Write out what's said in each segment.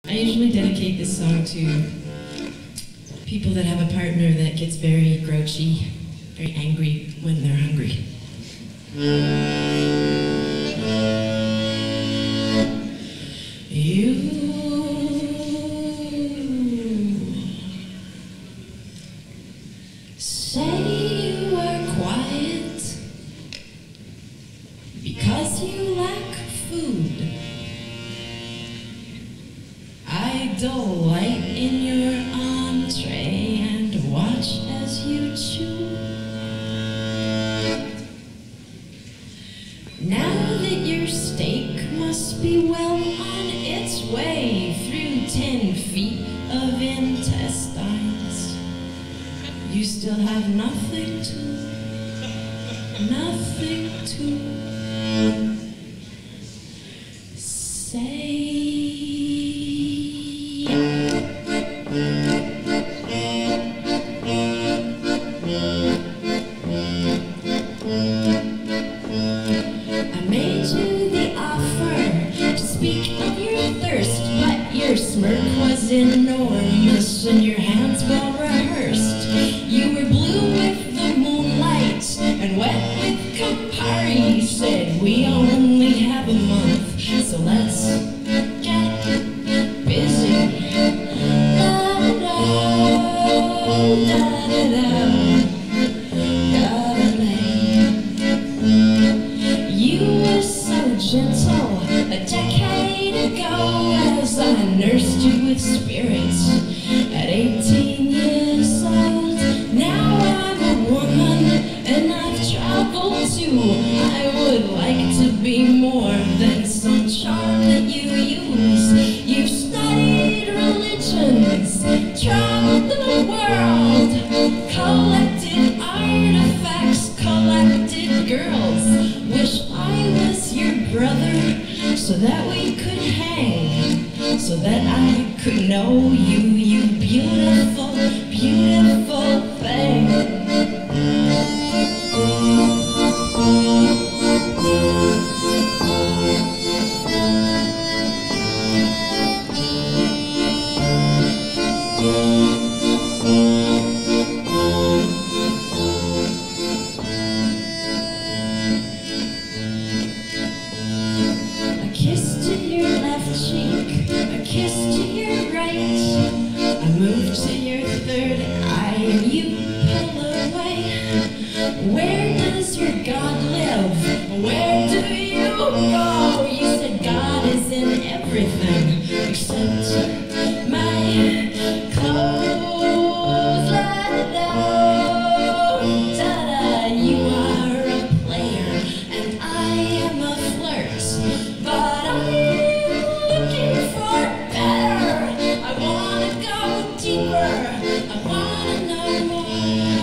I usually dedicate this song to people that have a partner that gets very grouchy, very angry when they're hungry. You say you are quiet because you lack food. I delight in your entree and watch as you chew. Now that your steak must be well on its way through 10 feet of intestines, you still have nothing to say. I made you the offer to speak of your thirst, but your smirk was enormous and your hands well rehearsed. You were blue with the moonlight and wet with Campari. You said we only have a month, so let's get busy. You were so gentle a decade ago as I nursed you with spirits at 18 years old. Now I'm a woman and I've traveled too. I would like to be more than some charm that you use. You've studied religions, traveled the world, collected artifacts, collected girls. Wish I was your brother so that we could hang, so that I could know you, you beautiful, beautiful thing. A kiss to your left cheek, a kiss to your right. I move to your third eye and you pull away. Where does your God live? Where do you go? You said God is in everything except my clothes. Da-da, you are a player and I am a flirt, but I'm looking for better. I wanna go deeper. I wanna know more.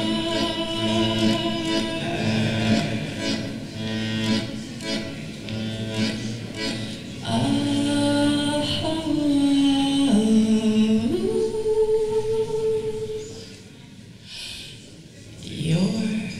You're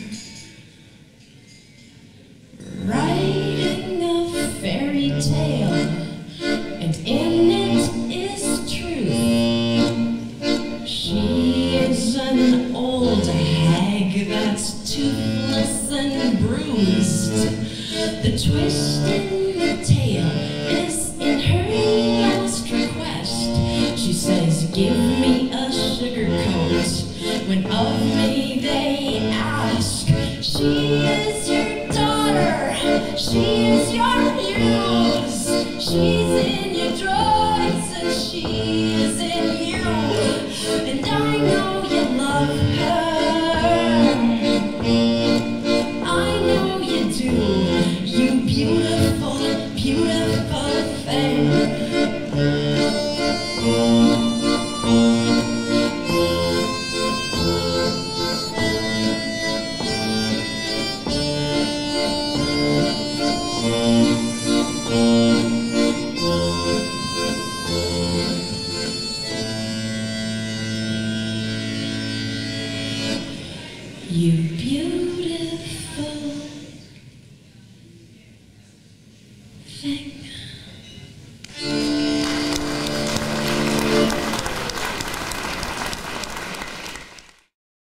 writing a fairy tale, and in it is truth. She is an old hag that's toothless and bruised. The twist in the tale is in her last request. She says, give me a sugar coat. When of me they ask, she is your daughter, she is your muse. She's in your drawings and she is in you. And I know you love her, I know you do, you beautiful, beautiful thing. You